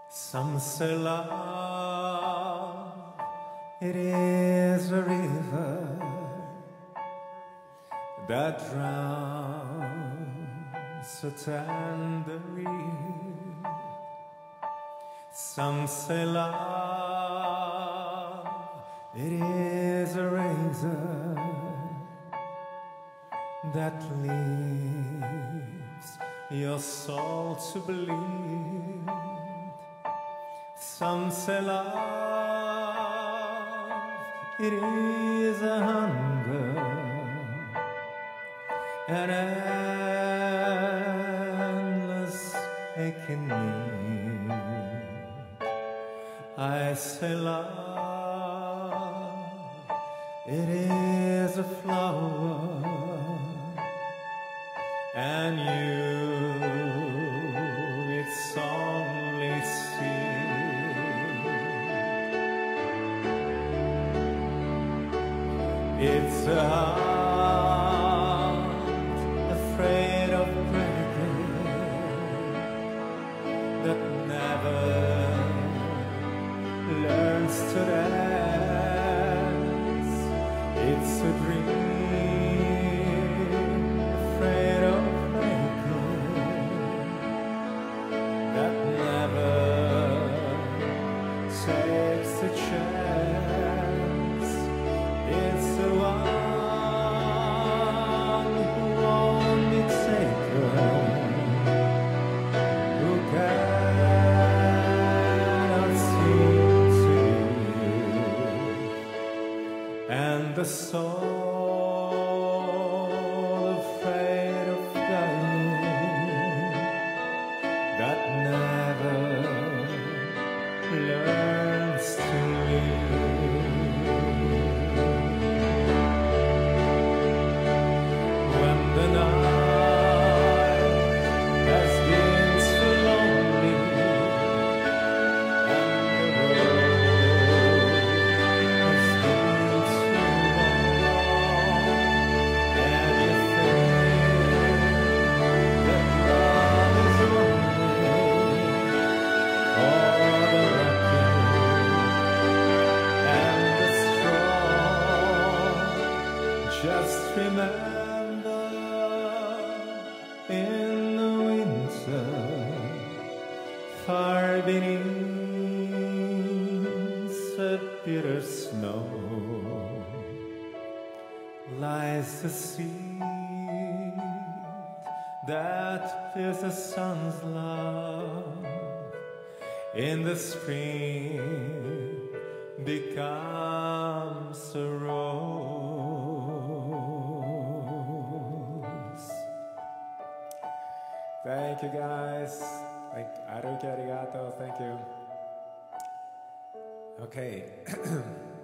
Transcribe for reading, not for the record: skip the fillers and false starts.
Some say love, it is a river that drowns a tender reed. Some say love, it is a razor that leaves your soul to bleed. Some say love, it is a hunger, an endless aching need. I say love, it is a flower, and you, its only seed. It's a heart afraid of breaking, that never learns to dance. It's a dream afraid of breaking, that never takes a chance. It's the one who won't be taken, who cannot seem to give, and the soul afraid of dying, that never learns to live. The night has been so lonely, and the road has been so long, and you think that love is only for the lucky and the strong. Just remember, in the winter, far beneath the bitter snow, lies the seed that feels the sun's love. In the spring becomes a rose. Thank you guys. Aruki arigato. Thank you. Okay.